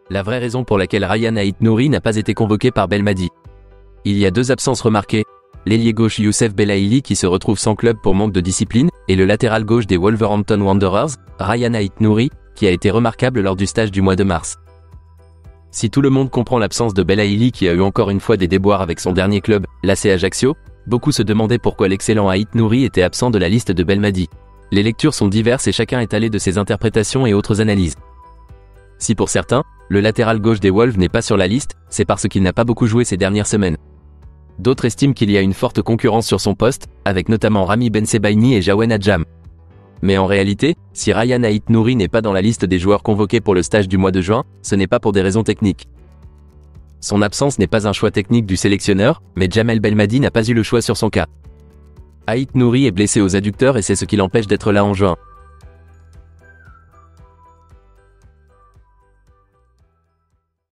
la vraie raison pour laquelle Ryan Ait-Nouri n'a pas été convoqué par Belmadi. Il y a deux absences remarquées, l'ailier gauche Youssef Belaïli qui se retrouve sans club pour manque de discipline, et le latéral gauche des Wolverhampton Wanderers, Ryan Ait-Nouri, qui a été remarquable lors du stage du mois de mars. Si tout le monde comprend l'absence de Belaïli qui a eu encore une fois des déboires avec son dernier club, l'AC Ajaccio, beaucoup se demandaient pourquoi l'excellent Ait-Nouri était absent de la liste de Belmadi. Les lectures sont diverses et chacun est allé de ses interprétations et autres analyses. Si pour certains, le latéral gauche des Wolves n'est pas sur la liste, c'est parce qu'il n'a pas beaucoup joué ces dernières semaines. D'autres estiment qu'il y a une forte concurrence sur son poste, avec notamment Rami Bensebaini et Jawen Adjam. Mais en réalité, si Ryan Ait-Nouri n'est pas dans la liste des joueurs convoqués pour le stage du mois de juin, ce n'est pas pour des raisons techniques. Son absence n'est pas un choix technique du sélectionneur, mais Jamel Belmadi n'a pas eu le choix sur son cas. Ait-Nouri est blessé aux adducteurs et c'est ce qui l'empêche d'être là en juin.